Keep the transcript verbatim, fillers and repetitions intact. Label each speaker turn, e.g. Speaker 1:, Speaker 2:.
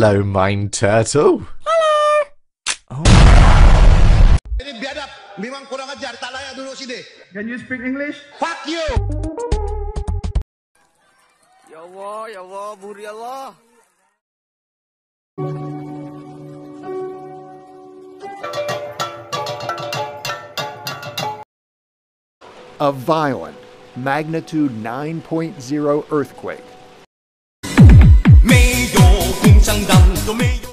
Speaker 1: Hello, Mine Turtle.
Speaker 2: Hello.
Speaker 1: Oh.
Speaker 3: Ini biadab, memang kurang ajar, tak layak duduk sini.
Speaker 4: Can you speak English?
Speaker 3: Fuck you.
Speaker 2: Ya Allah, ya Allah, buri Allah.
Speaker 5: A violent magnitude nine point oh earthquake.
Speaker 6: 没有共产党都没有。